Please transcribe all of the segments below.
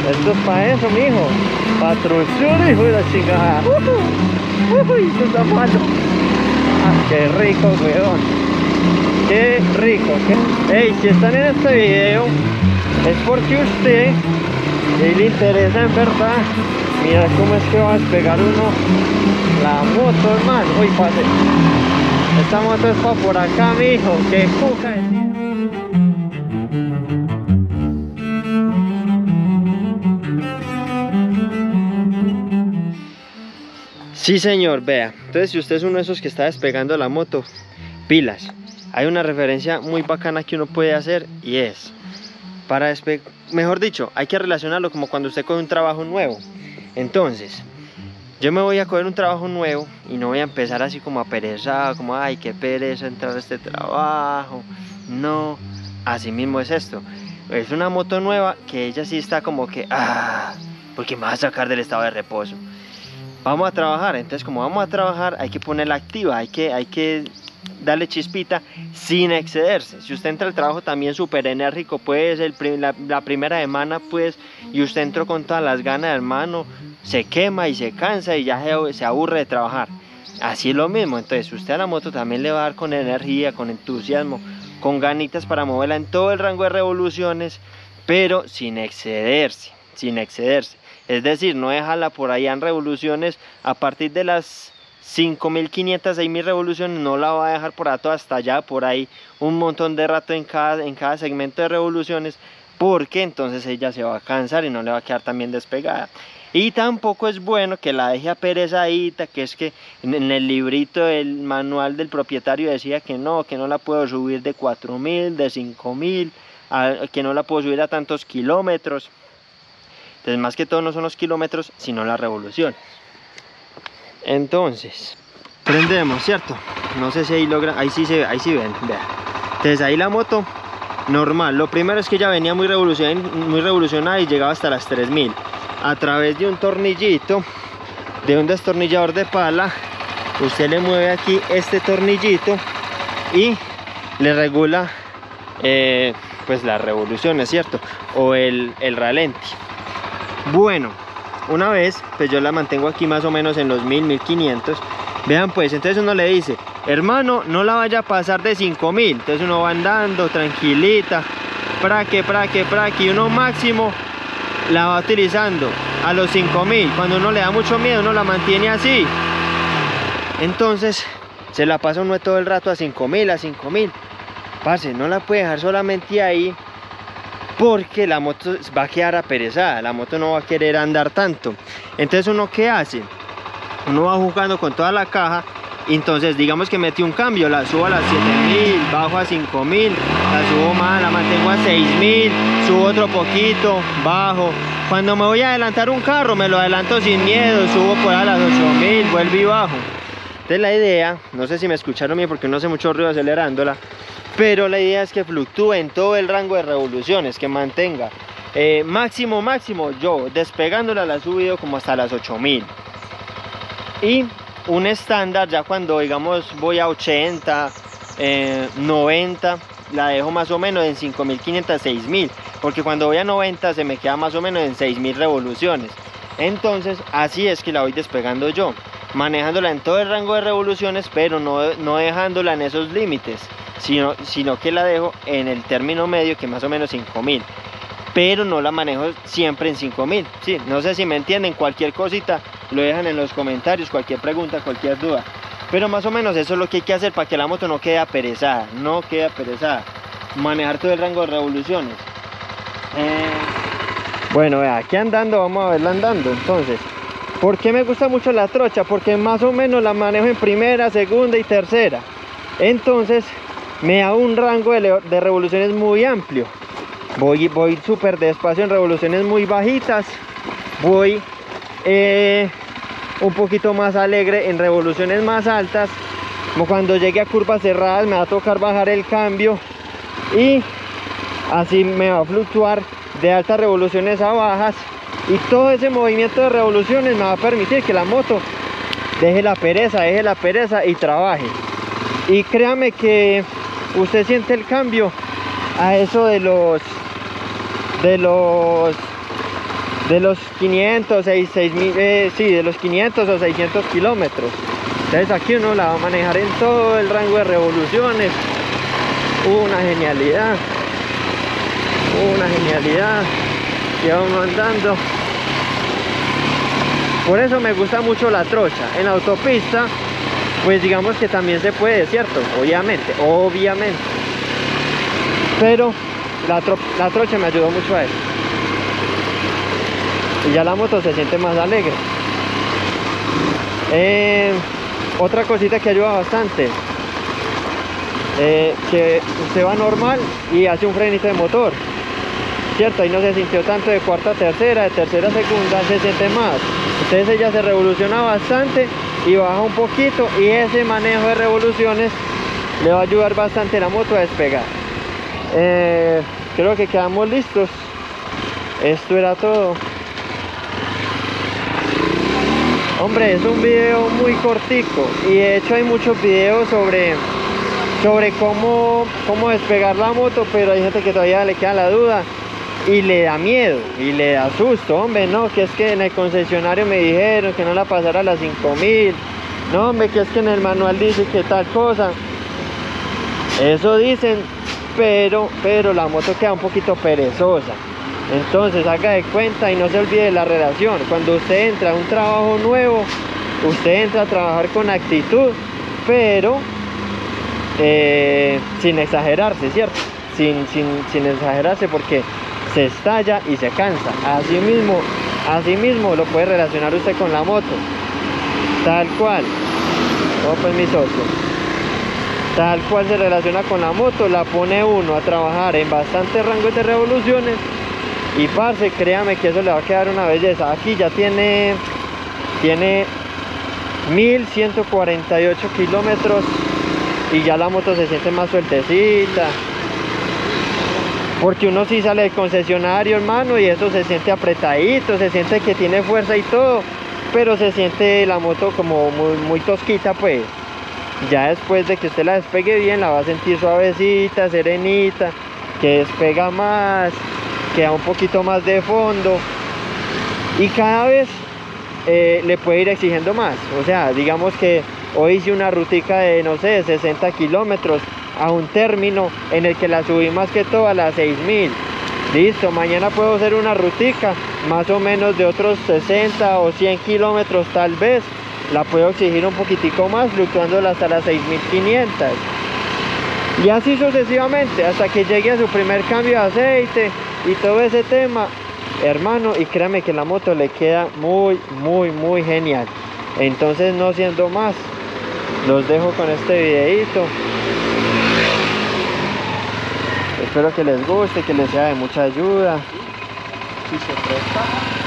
Esto es para eso, mijo. Patrocina, hijo de la chingada. Uy, esto está malo. Ah, qué rico, weón. Qué rico. Hey, si están en este video, es porque usted le interesa en verdad. Mira cómo es que va a despegar uno la moto, hermano. Uy, pase. Esta moto es para por acá, mijo. Qué cuca de tierra. Sí, señor, vea. Entonces, si usted es uno de esos que está despegando la moto, pilas. Hay una referencia muy bacana que uno puede hacer y es para despegar. Mejor dicho, hay que relacionarlo como cuando usted coge un trabajo nuevo. Entonces, yo me voy a coger un trabajo nuevo y no voy a empezar así como a perezar, como ay, qué pereza entrar a este trabajo. No, así mismo es esto. Es una moto nueva que ella sí está como que, porque me va a sacar del estado de reposo. Vamos a trabajar, entonces como vamos a trabajar hay que ponerla activa, hay que darle chispita sin excederse. Si usted entra al trabajo también súper enérgico, pues la primera semana pues, y usted entró con todas las ganas, hermano, se quema y se cansa y ya se aburre de trabajar. Así es lo mismo, entonces usted a la moto también le va a dar con energía, con entusiasmo, con ganitas para moverla en todo el rango de revoluciones, pero sin excederse, sin excederse. Es decir, no dejarla por allá en revoluciones a partir de las 5.500, 6.000 revoluciones, no la va a dejar por allá hasta allá, por ahí un montón de rato en cada segmento de revoluciones, porque entonces ella se va a cansar y no le va a quedar tan bien despegada. Y tampoco es bueno que la deje aperezadita, que es que en el librito del manual del propietario decía que no la puedo subir de 4.000, de 5.000, que no la puedo subir a tantos kilómetros. Entonces más que todo no son los kilómetros, sino las revoluciones. Entonces, prendemos, ¿cierto? No sé si ahí logran, ahí sí ven, vean. Entonces ahí la moto, normal. Lo primero es que ya venía muy revolucionada y llegaba hasta las 3.000. A través de un tornillito, de un destornillador de pala, usted le mueve aquí este tornillito y le regula pues las revoluciones, ¿cierto? O el ralenti. Bueno, una vez, pues yo la mantengo aquí más o menos en los 1.000, 1.500. Vean pues, entonces uno le dice, hermano, no la vaya a pasar de 5.000. Entonces uno va andando tranquilita, praque, y uno máximo la va utilizando a los 5.000. Cuando uno le da mucho miedo, uno la mantiene así. Entonces, se la pasa uno todo el rato a 5.000, a 5.000. Parce, no la puede dejar solamente ahí, porque la moto va a quedar aperezada, la moto no va a querer andar tanto. Entonces uno, ¿qué hace? Uno va jugando con toda la caja. Entonces digamos que metí un cambio, la subo a las 7.000, bajo a 5.000, la subo más, la mantengo a 6.000, subo otro poquito, bajo. Cuando me voy a adelantar un carro, me lo adelanto sin miedo, subo por a las 8.000, vuelvo y bajo. Entonces la idea, no sé si me escucharon bien porque no hace mucho ruido acelerándola, pero la idea es que fluctúe en todo el rango de revoluciones, que mantenga máximo, yo despegándola la he subido como hasta las 8.000. Y un estándar, ya cuando digamos voy a 80, 90, la dejo más o menos en 5.500, 6.000, porque cuando voy a 90 se me queda más o menos en 6.000 revoluciones. Entonces así es que la voy despegando yo, manejándola en todo el rango de revoluciones, pero no dejándola en esos límites, sino que la dejo en el término medio, que más o menos 5.000, pero no la manejo siempre en 5.000. Sí, no sé si me entienden. Cualquier cosita lo dejan en los comentarios, cualquier pregunta, cualquier duda, pero más o menos eso es lo que hay que hacer para que la moto no quede aperezada, manejar todo el rango de revoluciones. Bueno, vea, aquí andando, vamos a verla andando. Entonces, ¿por qué me gusta mucho la trocha? Porque más o menos la manejo en primera, segunda y tercera. Entonces me da un rango de revoluciones muy amplio. Voy súper despacio en revoluciones muy bajitas. Voy un poquito más alegre en revoluciones más altas. Como cuando llegue a curvas cerradas me va a tocar bajar el cambio. Y así me va a fluctuar de altas revoluciones a bajas. Y todo ese movimiento de revoluciones me va a permitir que la moto deje la pereza y trabaje. Y créame que usted siente el cambio a eso de los de los 500, 6.000, sí, de los 500 o 600 kilómetros. Entonces aquí uno la va a manejar en todo el rango de revoluciones. Una genialidad que vamos andando. Por eso me gusta mucho la trocha. En la autopista, pues digamos que también se puede, ¿cierto? Obviamente. Pero la trocha me ayudó mucho a eso. Y ya la moto se siente más alegre. Otra cosita que ayuda bastante, que usted va normal y hace un frenito de motor, ¿cierto? Ahí no se sintió tanto de cuarta a tercera, de tercera a segunda, se siente más. Entonces ella se revoluciona bastante y baja un poquito, y ese manejo de revoluciones le va a ayudar bastante a la moto a despegar. Creo que quedamos listos. Esto era todo. Hombre, es un video muy cortico, y de hecho hay muchos videos sobre cómo despegar la moto, pero hay gente que todavía le queda la duda y le da miedo y le da susto. Hombre, no, que es que en el concesionario me dijeron que no la pasara a las 5.000, no, hombre, que es que en el manual dice que tal cosa. Eso dicen, pero la moto queda un poquito perezosa. Entonces haga de cuenta y no se olvide de la relación. Cuando usted entra a un trabajo nuevo, usted entra a trabajar con actitud, pero sin exagerarse, ¿cierto? Sin exagerarse, porque se estalla y se cansa. Así mismo lo puede relacionar usted con la moto, tal cual. Oh, pues mi socio, tal cual se relaciona con la moto, la pone uno a trabajar en bastantes rangos de revoluciones. Y parce, créame que eso le va a quedar una belleza. Aquí ya tiene 1148 kilómetros y ya la moto se siente más sueltecita. Porque uno sí sale del concesionario, hermano, y eso se siente apretadito, se siente que tiene fuerza y todo, pero se siente la moto como muy tosquita, pues. Ya después de que usted la despegue bien, la va a sentir suavecita, serenita, que despega más, queda un poquito más de fondo, y cada vez le puede ir exigiendo más. O sea, digamos que hoy hice una rutica de, no sé, 60 kilómetros a un término en el que la subí más que todo a las 6.000. Listo, mañana puedo hacer una rutica más o menos de otros 60 o 100 kilómetros tal vez. La puedo exigir un poquitico más, fluctuándola hasta las 6.500. Y así sucesivamente, hasta que llegue a su primer cambio de aceite y todo ese tema, hermano. Y créame que la moto le queda muy genial. Entonces, no siendo más, los dejo con este videito. Espero que les guste, que les sea de mucha ayuda. Si se presta.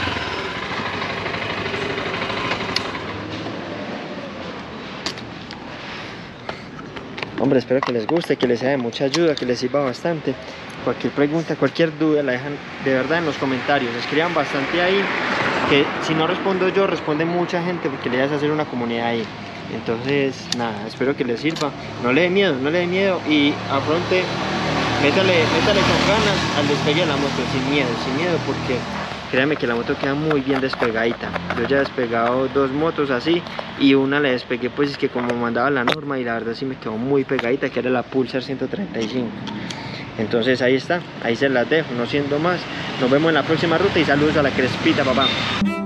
Hombre, espero que les guste, que les sea de mucha ayuda, que les sirva bastante. Cualquier pregunta, cualquier duda, la dejan de verdad en los comentarios. Escriban bastante ahí, que si no respondo yo, responde mucha gente, porque le vas a hacer una comunidad ahí. Entonces, nada, espero que les sirva. No le dé miedo, y afronte, métale con ganas al despegue de la moto, sin miedo, porque créanme que la moto queda muy bien despegadita. Yo ya he despegado 2 motos así, y una la despegué pues es que como mandaba la norma, y la verdad sí me quedó muy pegadita, que era la Pulsar 135. Entonces ahí está, ahí se las dejo, no siendo más. Nos vemos en la próxima ruta, y saludos a la Crespita, papá.